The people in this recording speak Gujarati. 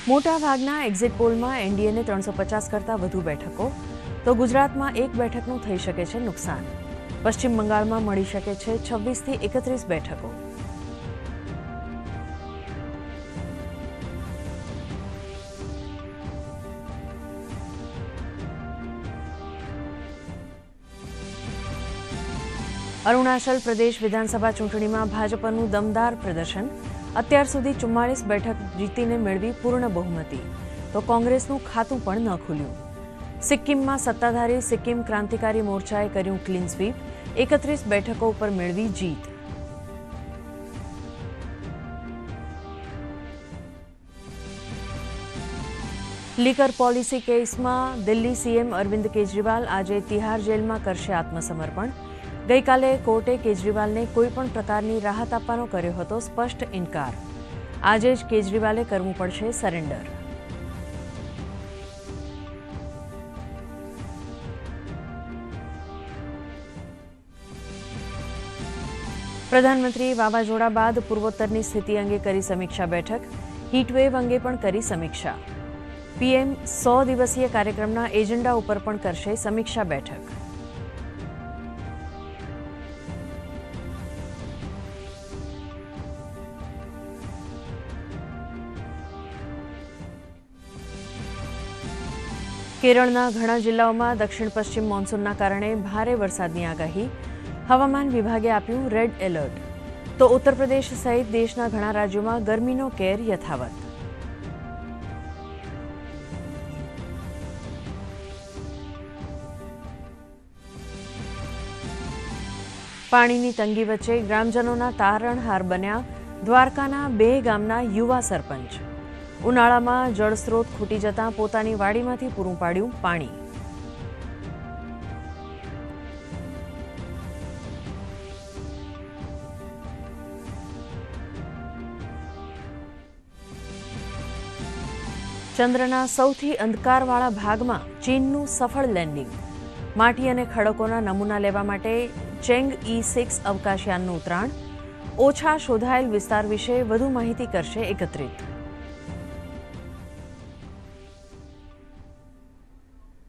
મોટાભાગના એક્ઝિટ પોલમાં એનડીએને 350 કરતાં વધુ બેઠકો, તો ગુજરાતમાં એક બેઠકનું થઈ શકે છે નુકસાન. પશ્ચિમ બંગાળમાં મળી શકે છે 26થી 31 બેઠકો. અરુણાચલ પ્રદેશ વિધાનસભા ચૂંટણીમાં ભાજપનું દમદાર પ્રદર્શન. અત્યાર સુધી 44 બેઠક જીતીને મેળવી પૂર્ણ બહુમતી, તો કોંગ્રેસનું ખાતું પણ ન ખુલ્યું. સિક્કિમમાં સત્તાધારી સિક્કિમ ક્રાંતિકારી મોરચાએ કર્યું ક્લીન સ્વીપ, 31 બેઠકો ઉપર મેળવી જીત. લીકર પોલિસી કેસમાં દિલ્હી સીએમ અરવિંદ કેજરીવાલ આજે તિહાર જેલમાં કરશે આત્મસમર્પણ. ગઈકાલે કોર્ટે કેજરીવાલને કોઈપણ પ્રકારની રાહત આપવાનો કર્યો હતો સ્પષ્ટ ઇનકાર. આજે જ કેજરીવાલે કરવું પડશે સરેન્ડર. પ્રધાનમંત્રીએ વાવાઝોડા બાદ પૂર્વોત્તરની સ્થિતિ અંગે કરી સમીક્ષા બેઠક. હીટવેવ અંગે પણ કરી સમીક્ષા. પીએમ 100 દિવસીય કાર્યક્રમના એજન્ડા ઉપર પણ કરશે સમીક્ષા બેઠક. કેરળના ઘણા જિલ્લાઓમાં દક્ષિણ પશ્ચિમ મોન્સૂનના કારણે ભારે વરસાદની આગાહી. હવામાન વિભાગે આપ્યું રેડ એલર્ટ. તો ઉત્તર પ્રદેશ સહિત દેશના ઘણા રાજ્યોમાં ગરમીનો કેર યથાવત. પાણીની તંગી વચ્ચે ગ્રામજનોના તારણહાર બન્યા દ્વારકાના 2 ગામના યુવા સરપંચ. ઉનાળામાં જળસ્ત્રોત ખૂટી જતાં પોતાની વાડીમાંથી પૂરું પાડ્યું પાણી. ચંદ્રના સૌથી અંધકારવાળા ભાગમાં ચીનનું સફળ લેન્ડિંગ. માટી અને ખડકોના નમૂના લેવા માટે ચેંગઈ-6 અવકાશયાનનું ઉતરાણ. ઓછા શોધાયેલ વિસ્તાર વિશે વધુ માહિતી કરશે એકત્રિત.